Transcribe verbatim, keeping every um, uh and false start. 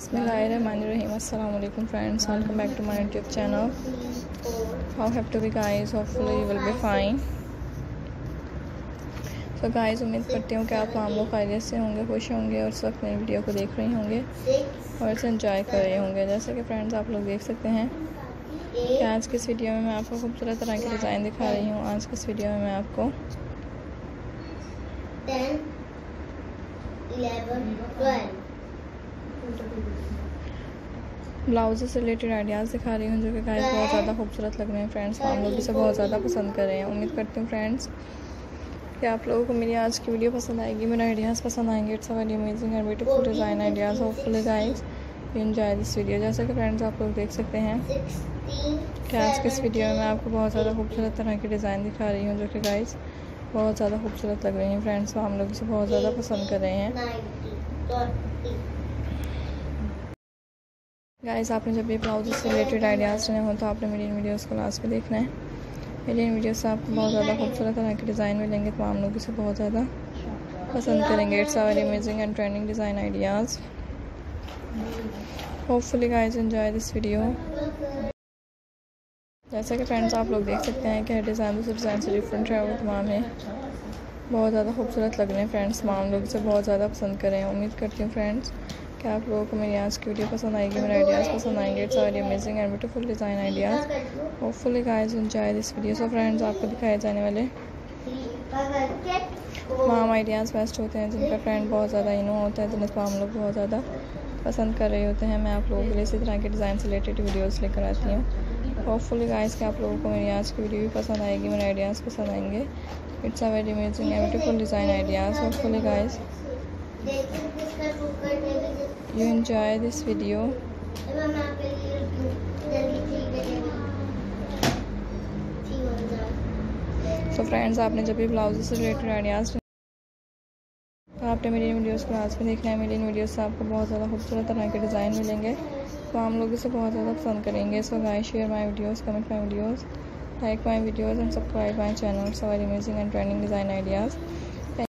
Bismillahirrahmanirrahim. Assalamu alaikum friends. Welcome back to my YouTube channel. How have to be guys? Hopefully you will be fine. So guys, उम्मीद करती हूँ कि आप हम लोग खैरियत से होंगे, खुश होंगे और सब मेरी वीडियो को देख रहे होंगे और इसे एंजॉय कर रहे होंगे। जैसे कि फ्रेंड्स आप लोग देख सकते हैं कि आज की इस वीडियो में मैं आपको खूबसूरत तरह के डिज़ाइन दिखा रही हूँ। आज की इस वीडियो में मैं आपको ब्लाउज से रिलेटेड आइडियाज़ दिखा रही हूँ जो कि गाइस बहुत ज़्यादा खूबसूरत लग रहे हैं। फ्रेंड्स आप लोग इसे बहुत ज़्यादा पसंद कर रहे हैं। उम्मीद करती हूँ फ्रेंड्स कि आप लोगों को मेरी आज की वीडियो पसंद आएगी, मेरे आइडियाज़ पसंद आएंगे। It's a very amazing and beautiful design ideas. Hopefully guys you enjoy this video. जैसे कि फ्रेंड्स आप लोग देख सकते हैं कि आज की इस वीडियो में मैं आपको बहुत ज़्यादा खूबसूरत तरह के डिज़ाइन दिखा रही हूँ जो कि गाइस बहुत ज़्यादा खूबसूरत लग रही हैं। फ्रेंड्स तो हम लोग इसे बहुत ज़्यादा पसंद कर रहे हैं। गाइस आपने जब भी ब्लाउज से रिलेटेड आइडियाज़ लेने हो तो आपने मेरी इन वीडियोज़ को लास्ट में देखना है। मेरी इन वीडियोज़ से आपको बहुत ज़्यादा खूबसूरत तरह के डिज़ाइन मिलेंगे तो हम लोग इसे बहुत ज़्यादा पसंद करेंगे। It's a very amazing and trending design ideas. Hopefully guys enjoy this video. जैसा कि फ्रेंड्स आप लोग देख सकते हैं कि डिज़ाइन दूसरे डिज़ाइन से डिफरेंट है, वो तमाम है बहुत ज़्यादा खूबसूरत लग रहे हैं। फ्रेंड्स तमाम लोग इसे बहुत ज़्यादा पसंद कर रहे हैं। उम्मीद करती हूँ फ्रेंड्स कि आप लोगों को मेरी आज की वीडियो पसंद आएगी, मेरे आइडियाज़ पसंद आएंगे। It's very amazing and beautiful design ideas. Hopefully guys enjoy this video. So friends आपको दिखाए जाने वाले तमाम आइडियाज़ बेस्ट होते हैं जिनका ट्रेंड बहुत ज़्यादा इनो होता है, जिन्हें हम लोग बहुत ज़्यादा पसंद कर रहे होते हैं। मैं आप लोगों के लिए इसी तरह के डिज़ाइन से रिलेटेड वीडियोज़ लेकर आती हूँ। होपफुली गाइस कि आप लोगों को मेरी आज की वीडियो भी पसंद आएगी, मेरे आइडियाज़ पसंद आएंगे। It's a very amazing and beautiful design ideas. Hopefully guys you enjoy this video. तो फ्रेंड्स आपने जब भी ब्लाउज से रिलेटेड आइडियाज़ तो आपने मेरी वीडियोस को आज में देखना है। मेरी इन वीडियोस से आपको बहुत ज़्यादा खूबसूरत तरह के डिज़ाइन मिलेंगे तो हम लोग इसे बहुत ज़्यादा पसंद करेंगे। So guys share my videos, comment my videos, like my videos and subscribe my channel. It's a very amazing and trending design ideas.